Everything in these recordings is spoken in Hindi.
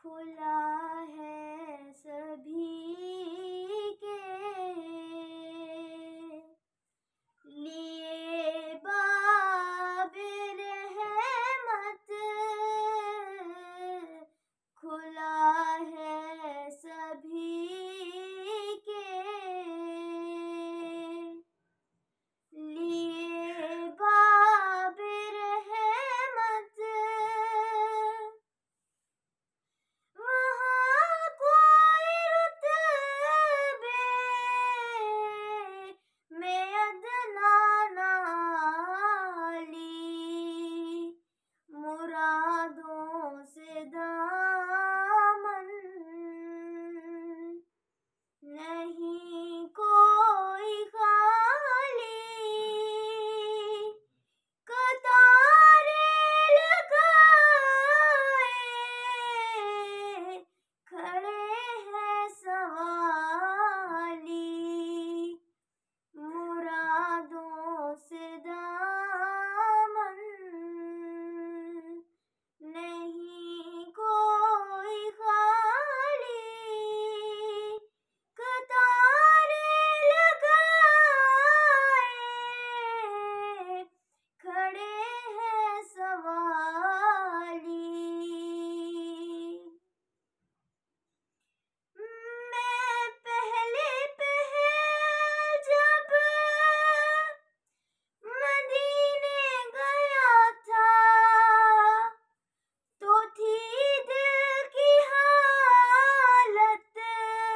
खुला है सभी के लिए बाबे रहमत, खुला है सभी के लिए बाबे रहमत। वहाँ कोई रुतबे में अदना नाली, मुरादों से दामन नहीं कोई खाली। कतारे लगाए खड़े हैं सवाली, मुरादों से दामन नहीं कोई खाली। कतारे लगाए खड़े हैं सवाली। मैं पहले जब मदीने गया था, तो थी दिल की हालत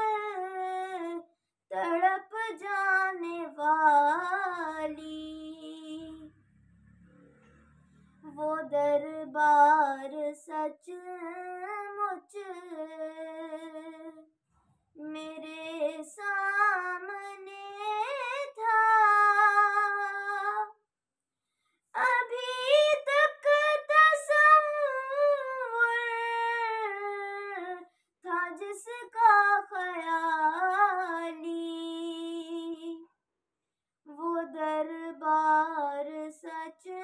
तड़प जाने वाली। वो दरबार सचमुच मेरे सामने था। अभी तक तसव्वुर था जिसका ख्याली, वो दरबार सच